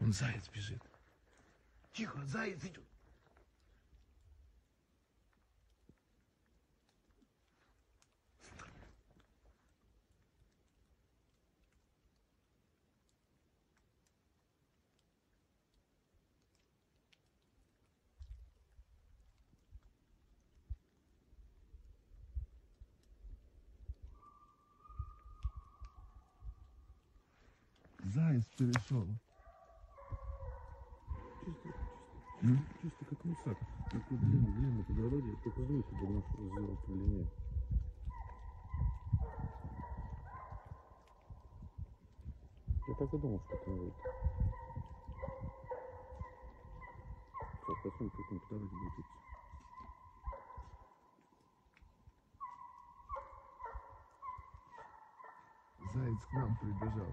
Вон заяц бежит. Тихо, заяц идет. Заяц перешел. Чисто как мусак. Такой длинный по дороге, только звуки бы наш сделал подлиннее. Я так и думал, что это будет. Сейчас посмотрим, как он по дороге будет идти. Заяц к нам прибежал.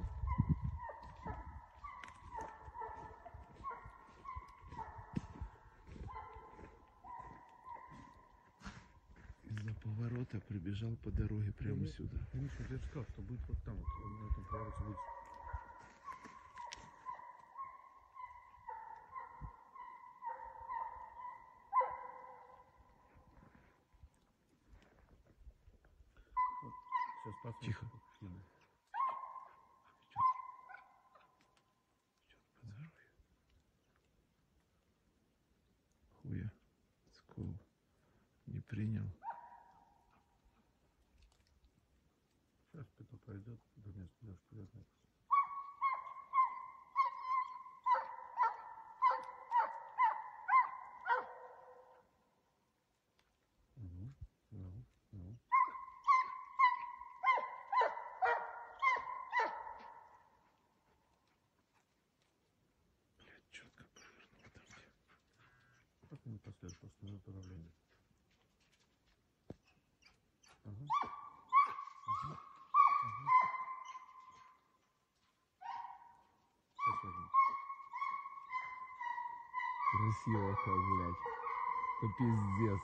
Из-за поворота прибежал по дороге прямо сюда. Конечно, я же сказал, что будет вот там, вот, на этом повороте будет. Вот, сейчас посмотрим. Тихо. Как следует. По дороге. Хуя. Скол. Не принял. Сейчас кто-то пойдет до места, даже повернется. Блядь, четко провернул там где. Как они последуют после направления? Ага. Сейчас возьму. Красиво как, блядь. Это пиздец.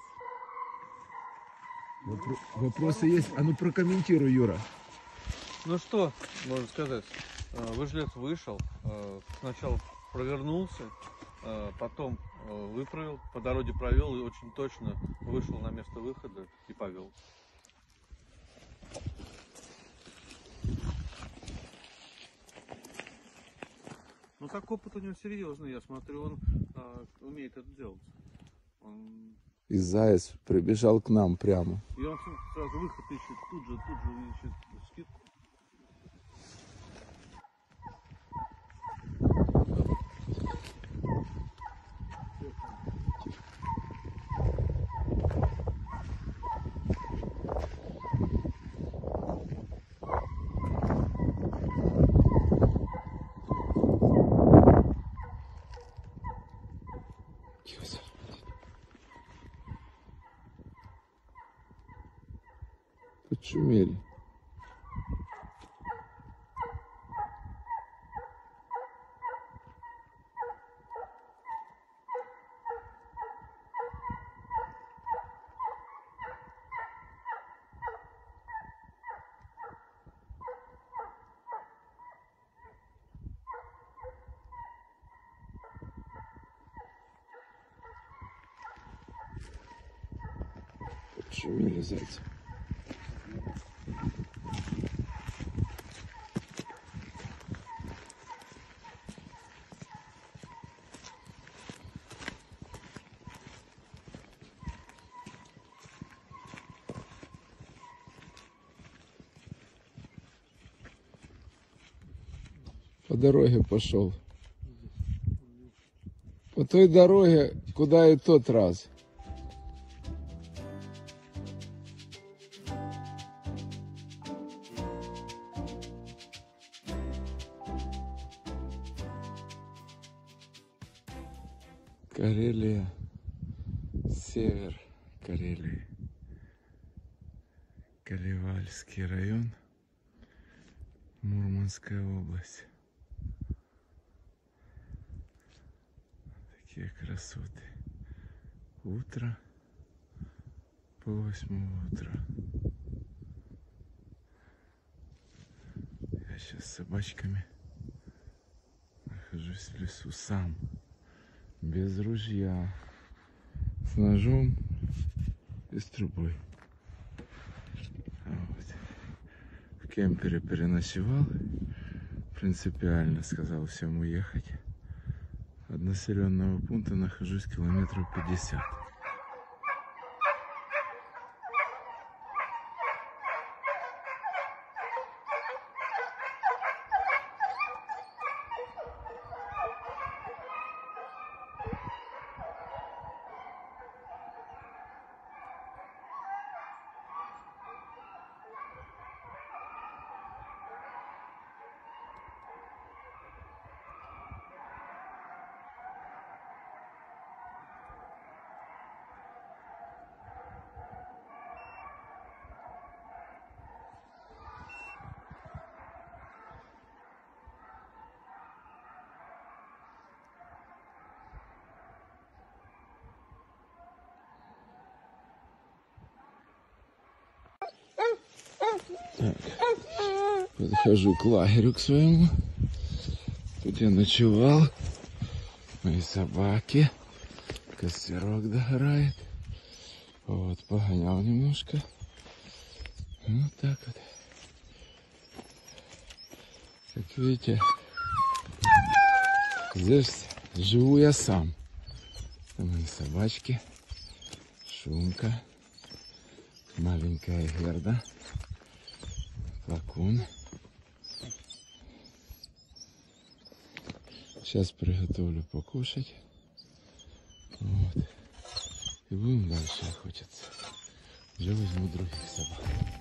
Вопросы есть? А ну прокомментируй, Юра. Ну что, можно сказать, выжлец вышел, сначала провернулся, потом выправил, по дороге провел и очень точно вышел на место выхода и повел. Ну так опыт у него серьезный, я смотрю, он умеет это делать. И заяц прибежал к нам прямо. И он сразу выход ищет, тут же ищет скидку. Подшумели. Подшумели зайцы. По дороге пошел. По той дороге, куда и тот раз. Карелия, север Карелии, Калевальский район, Мурманская область. Такие красоты. Утро по 8 утра. Я сейчас с собачками нахожусь в лесу сам, без ружья, с ножом и с трубой. Вот. В кемпере переночевал, принципиально сказал всем уехать. От населенного пункта нахожусь километров 50. Так, подхожу к лагерю к своему. Тут я ночевал. Мои собаки. Костерок догорает. Вот, погонял немножко. Вот так вот. Как видите, здесь живу я сам. Это мои собачки. Шумка. Маленькая Герда. Плакун. Сейчас приготовлю покушать. Вот. И будем дальше охотиться. Уже возьму других собак.